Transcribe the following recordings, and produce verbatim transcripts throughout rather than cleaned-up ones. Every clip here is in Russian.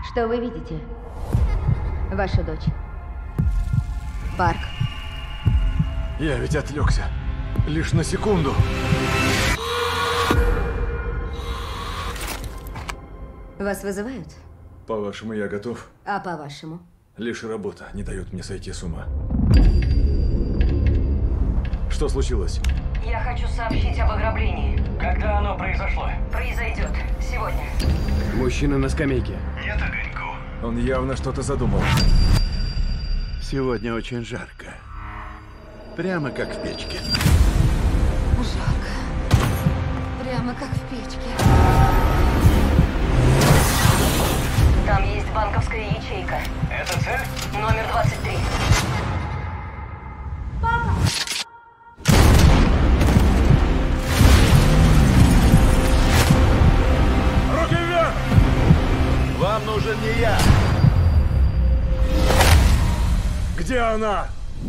Что вы видите? Ваша дочь. Парк. Я ведь отвлекся. Лишь на секунду. Вас вызывают? По-вашему, я готов? А по-вашему? Лишь работа не дает мне сойти с ума. Что случилось? Я хочу сообщить об ограблении. Когда оно произошло? Произойдет сегодня. Мужчина на скамейке. Нет огоньку. Он явно что-то задумал. Сегодня очень жарко. Прямо как в печке. Жарко. Прямо как в печке. Там есть банковская ячейка. Это цель? Номер двадцать три. Руки вверх! Вам нужен не я. Где она?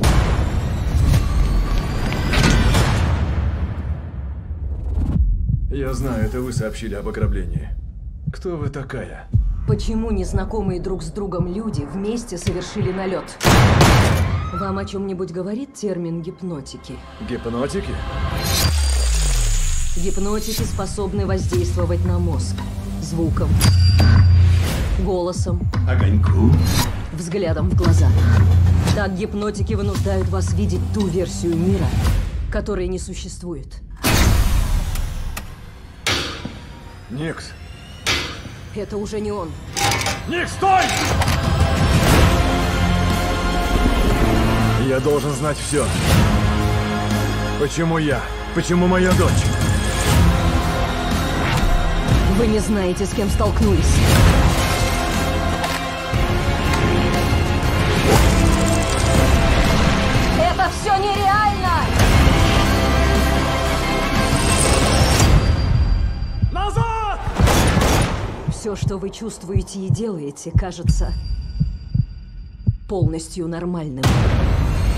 Я знаю, это вы сообщили об ограблении. Кто вы такая? Почему незнакомые друг с другом люди вместе совершили налет? Вам о чем-нибудь говорит термин гипнотики? Гипнотики? Гипнотики способны воздействовать на мозг. Звуком, голосом, Огоньку. взглядом в глаза. Так гипнотики вынуждают вас видеть ту версию мира, которой не существует. Никс. Это уже не он. Никс, стой! Я должен знать все. Почему я? Почему моя дочь? Вы не знаете, с кем столкнулись. Это все нереально! Назад! Все, что вы чувствуете и делаете, кажется полностью нормальным.